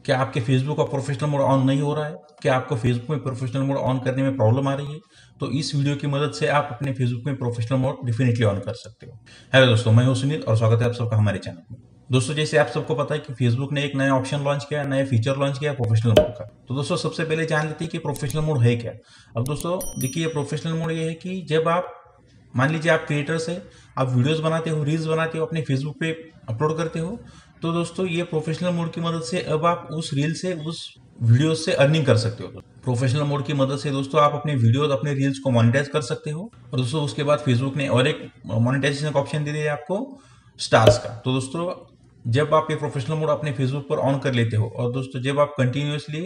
क्या आपके फेसबुक का प्रोफेशनल मोड ऑन नहीं हो रहा है? क्या आपको फेसबुक में प्रोफेशनल मोड ऑन करने में प्रॉब्लम आ रही है? तो इस वीडियो की मदद से आप अपने फेसबुक में प्रोफेशनल मोड डेफिनेटली ऑन कर सकते हो। हेलो दोस्तों, मैं हूं सुनील और स्वागत है आप सबका हमारे चैनल में। दोस्तों, जैसे आप सबको पता है कि फेसबुक ने एक नया ऑप्शन लॉन्च किया, नया फीचर लॉन्च किया प्रोफेशनल मोड का। तो दोस्तों, सबसे पहले जान लेते हैं कि प्रोफेशनल मोड है क्या। अब दोस्तों देखिए, प्रोफेशनल मोड ये है कि जब आप मान लीजिए आप क्रिएटर्स है, आप वीडियोस बनाते हो, रील्स बनाते हो, अपने फेसबुक पे अपलोड करते हो, तो दोस्तों ये प्रोफेशनल मोड की मदद से अब आप उस रील से, उस वीडियो से अर्निंग कर सकते हो। प्रोफेशनल मोड की मदद से दोस्तों आप अपने वीडियोस, अपने रील्स को मोनेटाइज कर सकते हो। और दोस्तों उसके बाद फेसबुक ने और एक मोनेटाइजेशन का ऑप्शन दे दिया है आपको, स्टार्स का। तो दोस्तों जब आप ये प्रोफेशनल मोड अपने फेसबुक पर ऑन कर लेते हो और दोस्तों जब आप कंटिन्यूसली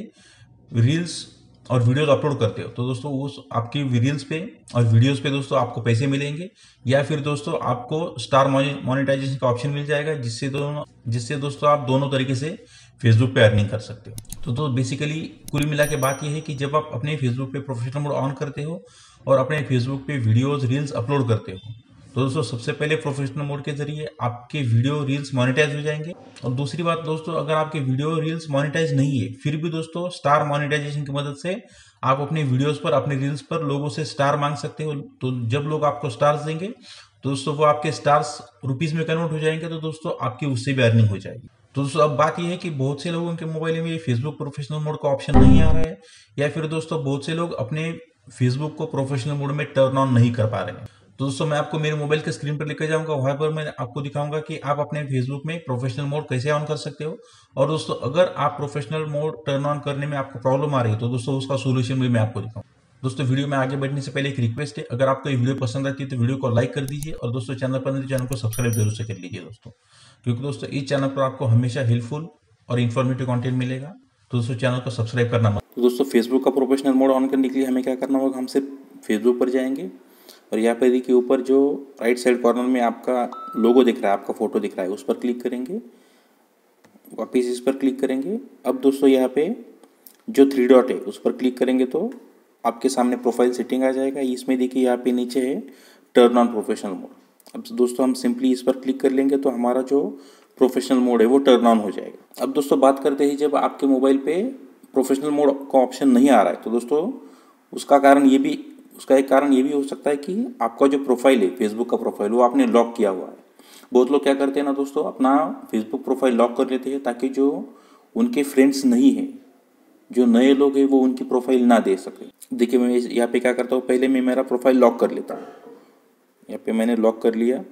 रील्स और वीडियोस अपलोड करते हो, तो दोस्तों उस आपकी रील्स पे और वीडियोस पे दोस्तों आपको पैसे मिलेंगे, या फिर दोस्तों आपको स्टार मोनेटाइजेशन का ऑप्शन मिल जाएगा, जिससे दोस्तों आप दोनों तरीके से फेसबुक पे अर्निंग कर सकते हो। तो बेसिकली कुल मिला के बात यह है कि जब आप अपने फेसबुक पे प्रोफेशनल मोड ऑन करते हो और अपने फेसबुक पे वीडियोस रील्स अपलोड करते हो, तो दोस्तों सबसे पहले प्रोफेशनल मोड के जरिए आपके वीडियो रील्स मोनेटाइज हो जाएंगे। और दूसरी बात दोस्तों, अगर आपके वीडियो रील्स मोनेटाइज नहीं है, फिर भी दोस्तों स्टार मोनेटाइजेशन की मदद से आप अपने वीडियोस पर, अपने रील्स पर लोगों से स्टार मांग सकते हो। तो जब लोग आपको स्टार्स देंगे तो दोस्तों वो आपके स्टार्स रुपीज में कन्वर्ट हो जाएंगे, तो दोस्तों आपकी उससे भी अर्निंग हो जाएगी। तो दोस्तों अब बात यह है कि बहुत से लोगों के मोबाइल में फेसबुक प्रोफेशनल मोड का ऑप्शन नहीं आ रहा है, या फिर दोस्तों बहुत से लोग अपने फेसबुक को प्रोफेशनल मोड में टर्न ऑन नहीं कर पा रहे हैं। तो दोस्तों मैं आपको मेरे मोबाइल के स्क्रीन पर लेकर जाऊंगा, वहां पर मैं आपको दिखाऊंगा कि आप अपने फेसबुक में प्रोफेशनल मोड कैसे ऑन कर सकते हो। और दोस्तों अगर आप प्रोफेशनल मोड टर्न ऑन करने में आपको प्रॉब्लम आ रही है, तो दोस्तों उसका सोल्यूशन भी मैं आपको दिखाऊंगा। दोस्तों वीडियो में आगे बढ़ने से पहले एक रिक्वेस्ट है, अगर आपको ये वीडियो पसंद आती है तो वीडियो को लाइक कर दीजिए, और दोस्तों चैनल पर नहीं तो चैनल को सब्सक्राइब जरूर से कर लीजिए दोस्तों, क्योंकि दोस्तों इस चैनल पर आपको हमेशा हेल्पफुल और इन्फॉर्मेटिव कंटेंट मिलेगा। तो दोस्तों चैनल को सब्सक्राइब करना मत। तो दोस्तों फेसबुक का प्रोफेशनल मोड ऑन करने के लिए हमें क्या करना होगा, हम सिर्फ फेसबुक पर जाएंगे और यहाँ पे देखिए ऊपर जो राइट साइड कॉर्नर में आपका लोगो दिख रहा है, आपका फोटो दिख रहा है, उस पर क्लिक करेंगे, वापिस इस पर क्लिक करेंगे। अब दोस्तों यहाँ पे जो 3 डॉट है उस पर क्लिक करेंगे तो आपके सामने प्रोफाइल सेटिंग आ जाएगा। इसमें देखिए यहाँ पे नीचे है टर्न ऑन प्रोफेशनल मोड। अब दोस्तों हम सिंपली इस पर क्लिक कर लेंगे तो हमारा जो प्रोफेशनल मोड है वो टर्न ऑन हो जाएगा। अब दोस्तों बात करते हैं, जब आपके मोबाइल पे प्रोफेशनल मोड का ऑप्शन नहीं आ रहा है, तो दोस्तों उसका एक कारण ये भी हो सकता है कि आपका जो प्रोफाइल है, फेसबुक का प्रोफाइल, वो आपने लॉक किया हुआ है। बहुत लोग क्या करते हैं ना दोस्तों, अपना फेसबुक प्रोफाइल लॉक कर लेते हैं ताकि जो उनके फ्रेंड्स नहीं है, जो नए लोग हैं, वो उनकी प्रोफाइल ना दे सके। देखिए मैं यहाँ पे क्या करता हूँ, पहले मैं मेरा प्रोफाइल लॉक कर लेता हूँ। यहाँ पे मैंने लॉक कर लिया,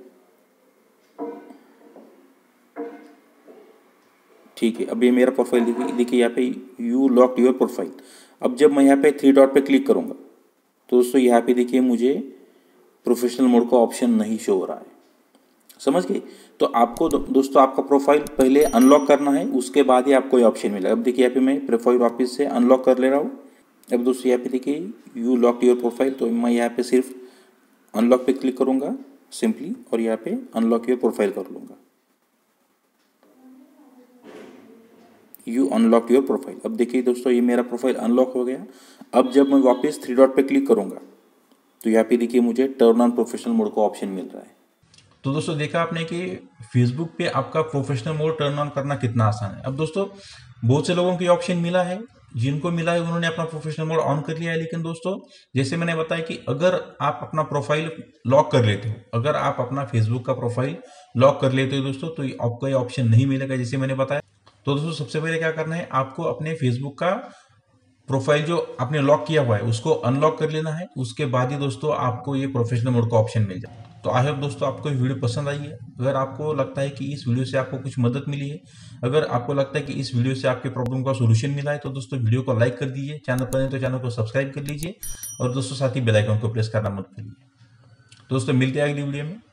ठीक है। अब ये मेरा प्रोफाइल देखिए यहाँ पे यू लॉक योर प्रोफाइल। अब जब मैं यहाँ पे 3 डॉट पे क्लिक करूँगा तो दोस्तों यहाँ पे देखिए मुझे प्रोफेशनल मोड का ऑप्शन नहीं शो हो रहा है, समझ गए। तो आपको दोस्तों आपका प्रोफाइल पहले अनलॉक करना है, उसके बाद ही आपको ये ऑप्शन मिलेगा। अब देखिए यहाँ पे मैं प्रोफाइल वापस से अनलॉक कर ले रहा हूँ। अब दोस्तों यहाँ पे देखिए यू लॉक योर प्रोफाइल, तो मैं यहाँ पे सिर्फ अनलॉक पे क्लिक करूँगा सिंपली, और यहाँ पे अनलॉक योर प्रोफाइल कर लूँगा, यू अनलॉक योर प्रोफाइल। अब देखिए दोस्तों ये मेरा प्रोफाइल अनलॉक हो गया। अब जब मैं वापस 3 डॉट पे क्लिक करूँगा तो यहाँ पे देखिए मुझे टर्न ऑन प्रोफेशनल मोड का ऑप्शन मिल रहा है। तो दोस्तों देखा आपने कि फेसबुक पे आपका प्रोफेशनल मोड टर्न ऑन करना कितना आसान है। अब दोस्तों बहुत से लोगों को ये ऑप्शन मिला है, जिनको मिला है उन्होंने अपना प्रोफेशनल मोड ऑन कर लिया है। लेकिन दोस्तों जैसे मैंने बताया कि अगर आप अपना प्रोफाइल लॉक कर लेते हो, अगर आप अपना फेसबुक का प्रोफाइल लॉक कर लेते हो दोस्तों, तो आपको ये ऑप्शन नहीं मिलेगा जैसे मैंने बताया। तो दोस्तों सबसे पहले क्या करना है, आपको अपने फेसबुक का प्रोफाइल जो आपने लॉक किया हुआ है उसको अनलॉक कर लेना है। उसके बाद ही दोस्तों आपको ये प्रोफेशनल मोड का ऑप्शन मिल जाए। तो आई होप दोस्तों आपको ये वीडियो पसंद आई है। अगर आपको लगता है कि इस वीडियो से आपको कुछ मदद मिली है, अगर आपको लगता है कि इस वीडियो से आपके प्रॉब्लम का सोल्यूशन मिला है, तो दोस्तों वीडियो को लाइक कर दीजिए, चैनल पर नहीं तो चैनल को सब्सक्राइब कर लीजिए, और दोस्तों साथ ही बेल आइकन को प्रेस करना मत भूलिए। दोस्तों मिलते हैं अगली वीडियो में।